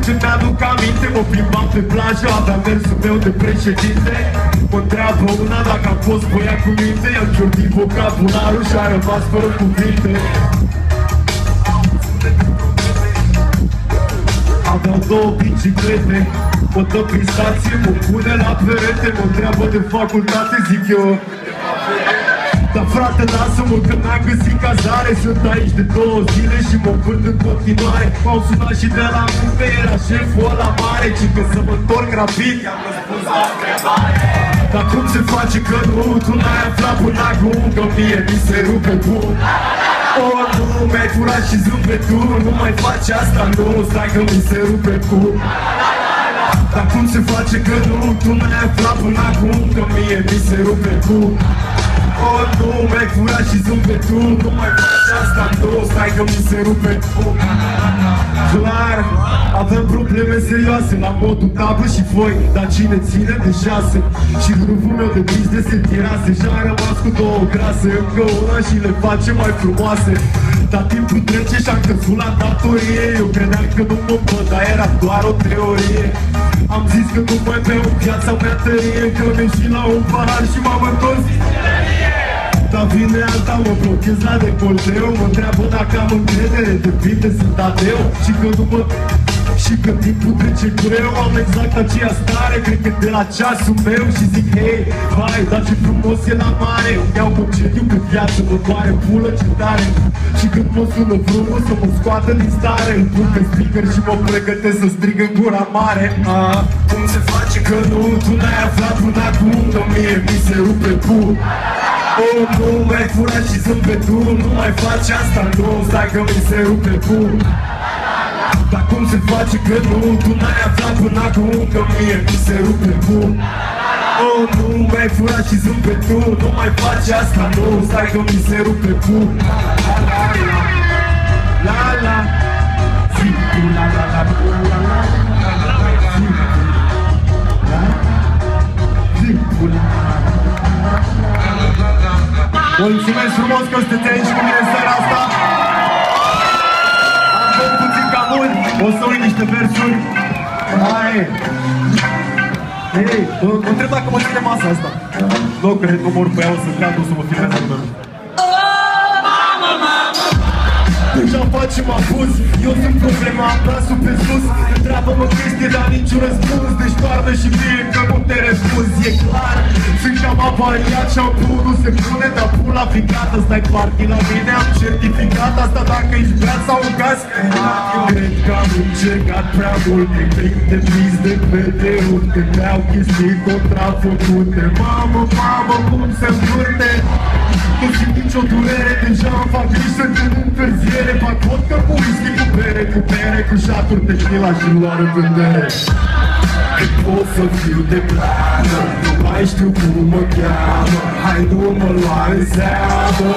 ce mi-aduc aminte, mă plimbam pe plajă, aveam mersul meu de președinte. Mă întreabă una dacă am fost băiat cu minte, i-am ciordit vocabularul și a rămas fără cuvinte. Aveau două biciclete, mă dă prin stație, mă pune la perete, mă întreabă de facultate, zic eu. Dar frate, lasă-mă că n-am găsit cazare. Sunt aici de 2 zile și mă învârt în continuare. M-au sunat și de la muncă, era șeful ăla mare, ci că să mă întorc rapid, i-am răspuns la întrebare. Dar cum se face că nu, tu n-ai aflat până acum că mie mi se rupe bun? Oh, nu, mi-ai furat și zâmbetul, nu mai faci asta, nu, stai că mi se rupe bun. Dar cum se face că nu, tu n-ai aflat până acum că mie mi se rupe bun? Oh, nu, mi-ai furat și zâmbetul, nu mai faci asta, nu, stai că mi se rupe bun. Clar, avem probleme serioase la modul tablă și foi, dar cine ține de 6? Și grupul meu de business se tirase și am rămas cu 2 grase, încă una și le face mai frumoase. Dar timpul trece și-am căzut la datorie, eu credeam că nu mă pot, dar era doar o teorie. Am zis că nu mai beau viața mea tărie, că am ieșit la un pahar și m-am întors. Dar vine alta, mă blochez la decolteu, mă întreabă dacă am încredere, depinde, sunt ateu. Și că nu mă... Și că timpul trece greu, am exact aceea stare, cred că de la ceasul meu și zic hei, vai, dar ce frumos e la mare. Îmi iau concediu pe viață, mă doare pulă ce tare. Și când mă sună frumos să mă scoată din stare, îl pun pe speaker și mă pregătesc să strig în gura mare. Cum se face că nu, tu n-ai aflat până acum că mie mi se rupe bun? Oh, nu, mi-ai furat și zâmbetul, nu mai faci asta, nu, stai că mi se rupe bun. Dar cum se face că nu, tu n-ai aflat până acum că mie mi se rupe bun? Oh, nu, mi-ai furat și zâmbetul, nu mai faci asta, nu, stai că mi se rupe bun. La la la, la la, zi tu la la la, la la la, zi tu la la la. Mulțumesc frumos că sunteți aici cu mine în seara asta. Am fost puțin cam mult, o să uit niște versuri. Hai! Hei, mă întreb dacă mă ține masa asta. Nu cred că mor pe ea, o să cad, o să mă filmeze pe mine. Deja facem abuz, eu sunt problema, brațul pe sus. Întreabă-mă chestie, dar niciun răspuns. Deci toarnă și mie că nu te refuz, e clar. Sunt cam avariat și am nu se pune, dar pula ficată. Stai party la mine, am certificat asta dacă ești beat sau un gaz. Cred că am încercat prea mult, e plin de vis de pe unde mi-au chestii contrafăcute. Mamă, mamă, cum se învârte. Nu simt nicio durere, deja îmi fac griji, sunt în întârziere. Fac vodka cu whisky, cu bere, cu șaturi de știla și luar în vedere. Cât pot să fiu de plană, nu mai știu cum mă cheamă. Hai, nu mă lua în seamă.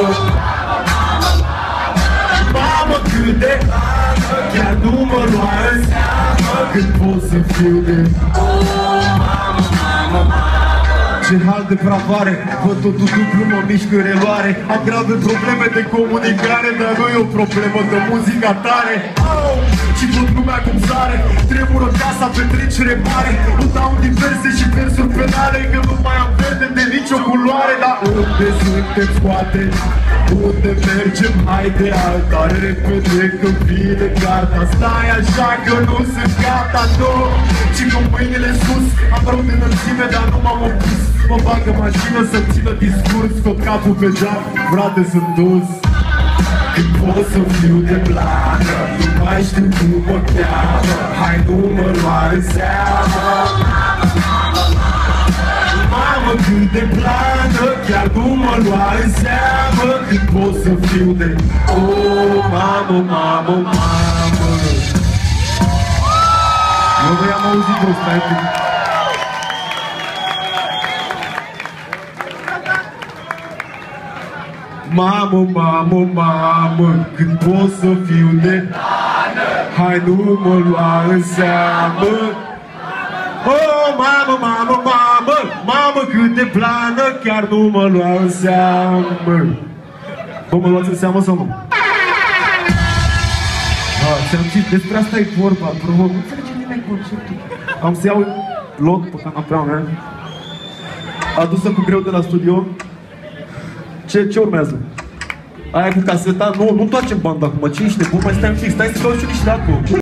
Mamă, cât de plană, chiar nu mă lua în seamă. Cât pot să fiu de... Mamă, mamă, mamă. Ce hal de bravare, văd totul dublu, mă mișc în reluare. Am grave probleme de comunicare, dar nu e o problemă de muzica tare. Și văd lumea cum sare, tremură casa, petrecere mare. Nu dau diverse și versuri penale, că nu mai am verde de nicio culoare. Dar unde suntem, scoate? Unde mergem? Hai de alta, repede că vine carta. Stai așa că nu sunt gata, nu. Și cu mâinile sus, am rău de înălțime, dar nu m-am opus. Mă bag în mașină să-mi țină discurs, scot capul pe geam, frate, sunt dus. Cât pot să fiu de plană, nu mai știu cum mă cheamă. Hai, nu mă lua în seamă. Mamă, cât de plană, chiar nu mă lua în seamă. Cât pot să fiu de... Oh, mamă, mamă, mamă. Eu voiam auzit ăsta, e mamă, mamă, mamă, când pot să fiu de plană, hai nu mă lua în seamă. Oh, mamă, mamă, mamă, mamă, cât de plană, chiar nu mă lua în seamă. Bă, mă luați în seamă sau nu? Ți-am zis, despre asta e vorba, bro, nu înțelege nimeni care-i conceptul? Am să iau lot pe canapea mea, adusă cu greu de la studio. Ce urmează? Aia cu caseta? Nu întoarcem banda acum, ce ești nebun? Mai stai un pic, stai să cauți și niște acolo.